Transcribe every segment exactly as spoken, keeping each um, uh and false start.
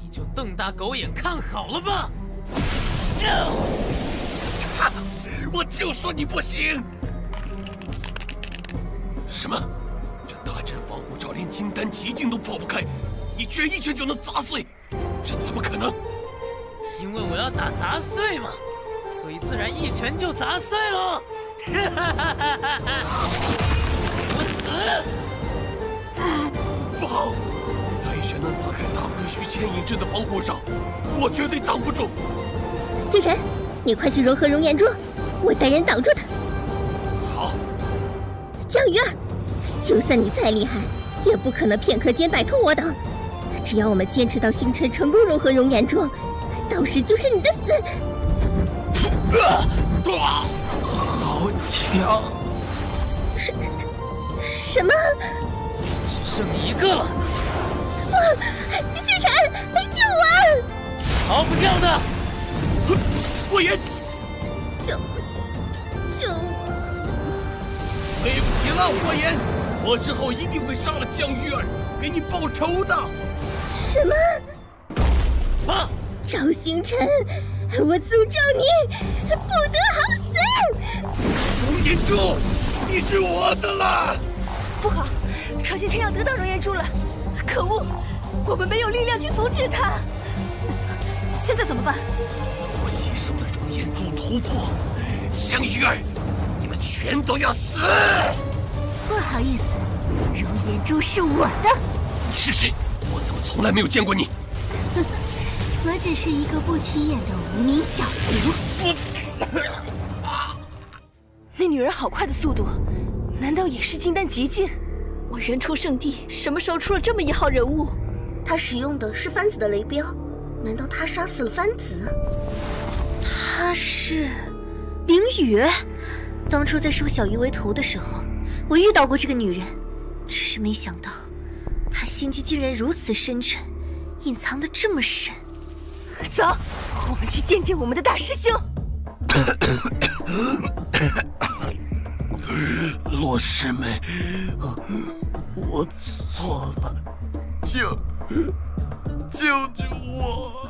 你就瞪大狗眼看好了吧！ 我就说你不行！什么？这大阵防护罩连金丹极境都破不开，你居然一拳就能砸碎？这怎么可能？ 因为我要打砸碎嘛，所以自然一拳就砸碎了。我死！ 不好！他一拳能砸开大龟须牵引阵的防护罩，我绝对挡不住。 星辰，你快去融合熔岩珠，我带人挡住他。 好。 江鱼儿，就算你再厉害，也不可能片刻间摆脱我等。只要我们坚持到星辰成功融合熔岩珠，到时就是你的死。 好强！ 什什么？ 只剩你一个了！ 不，星辰，救我！ 逃不掉的！ 霍言， 救救我！ 对不起了，霍言，我之后一定会杀了江鱼儿，给你报仇的。 什么？ 啊！ 赵星辰，我诅咒你不得好死！ 熔岩珠，你是我的了！ 不好，赵星辰要得到熔岩珠了！可恶，我们没有力量去阻止他。现在怎么办？ 我吸收了熔岩珠突破，江鱼儿，你们全都要死！ 不好意思，熔岩珠是我的。 你是谁？我怎么从来没有见过你？ 我只是一个不起眼的无名小卒。 那女人好快的速度，难道也是金丹极境？我原初圣地什么时候出了这么一号人物？ 他使用的是番子的雷镖，难道他杀死了番子？他是凌雨。当初在收小鱼为徒的时候，我遇到过这个女人，只是没想到她心机竟然如此深沉，隐藏得这么深。 走，我们去见见我们的大师兄。 洛师妹，我错了，救救救我！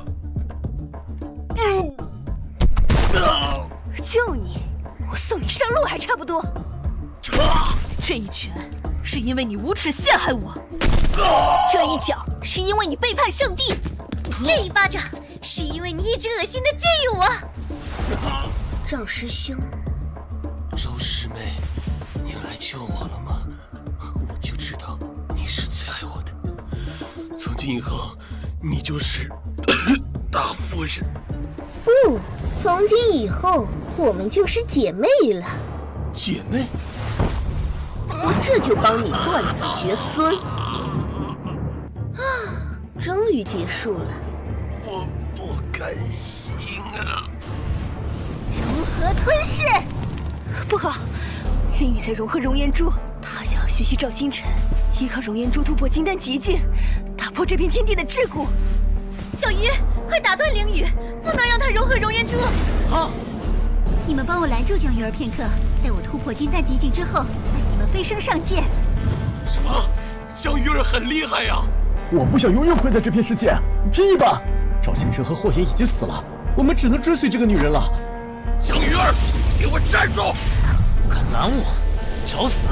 救你，我送你上路还差不多。这一拳是因为你无耻陷害我，这一脚是因为你背叛圣地， 这一巴掌是因为你一直恶心的觊觎我。赵师兄， 周师妹，你来救我了吗？我就知道你是最爱我的。从今以后，你就是大夫人。 不，从今以后我们就是姐妹了。 姐妹？ 我这就帮你断子绝孙。啊，终于结束了。 我不甘心啊！ 如何吞噬？ 不好，凌雨在融合熔岩珠，他想要学习赵星辰，依靠熔岩珠突破金丹极境，打破这片天地的桎梏。 小鱼，快打断凌雨，不能让他融合熔岩珠。 好， 你们帮我拦住江鱼儿片刻，待我突破金丹极境之后，带你们飞升上界。 什么？江鱼儿很厉害呀！ 我不想永远困在这片世界，拼一把！赵星辰和霍言已经死了，我们只能追随这个女人了。 江鱼儿，给我站住！ 敢拦我，找死！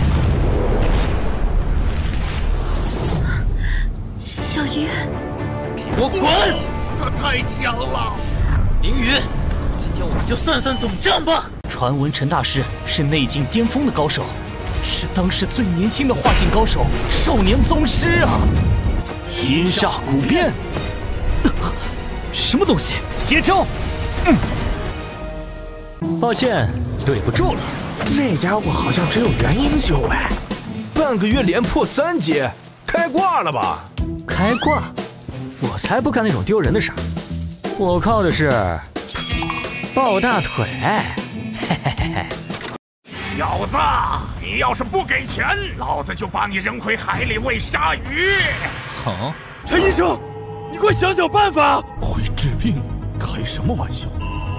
小鱼， 给我滚！ 他太强了！ 凌雨，今天我们就算算总账吧。 传闻陈大师是内境巅峰的高手，是当时最年轻的化境高手，少年宗师啊！阴煞古变，呃、什么东西？邪招！嗯。抱歉，对不住了。 那家伙好像只有元婴修哎，半个月连破三阶，开挂了吧？ 开挂？我才不干那种丢人的事儿。我靠的是抱大腿。嘿嘿嘿嘿。 小子，你要是不给钱，老子就把你扔回海里喂鲨鱼。 好， 陈医生，你快想想办法！ 会治病，开什么玩笑？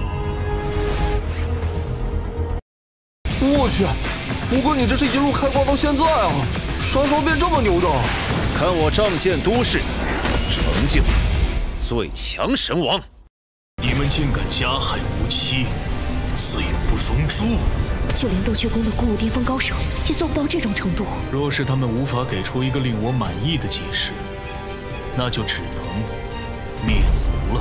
我去，福哥，你这是一路开挂到现在啊，啥时候变这么牛的？ 看我仗剑都市，成就最强神王。 你们竟敢加害无妻，罪不容诛！ 就连斗阙宫的古武巅峰高手也做不到这种程度。 若是他们无法给出一个令我满意的解释，那就只能灭族了。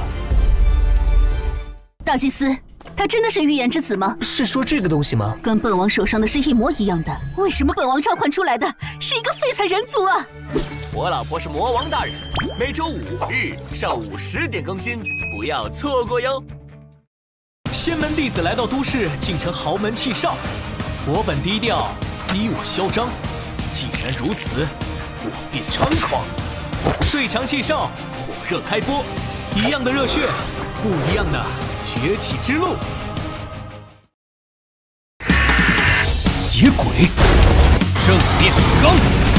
大祭司，他真的是预言之子吗？ 是说这个东西吗？ 跟本王手上的是一模一样的，为什么本王召唤出来的是一个废材人族啊？ 我老婆是魔王大人，每周五日上午十点更新，不要错过哟。 仙门弟子来到都市，竟成豪门弃少。我本低调，你我嚣张。既然如此，我便猖狂。最强弃少，火热开播，一样的热血，不一样的崛起之路。邪鬼，正面刚。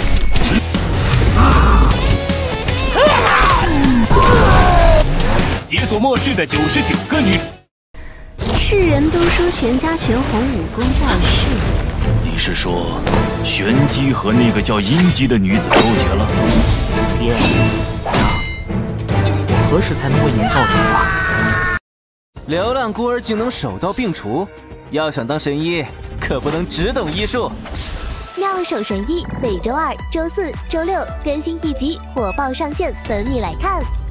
解锁末世的九十九个女主。 世人都说玄家玄红武功在世， 你是说玄机和那个叫阴姬的女子勾结了？ 天哪！我何时才能为您报仇啊？流浪孤儿竟能手刀并除，要想当神医，可不能只懂医术。 妙手神医每周二、周四、周六更新一集，火爆上线，等你来看。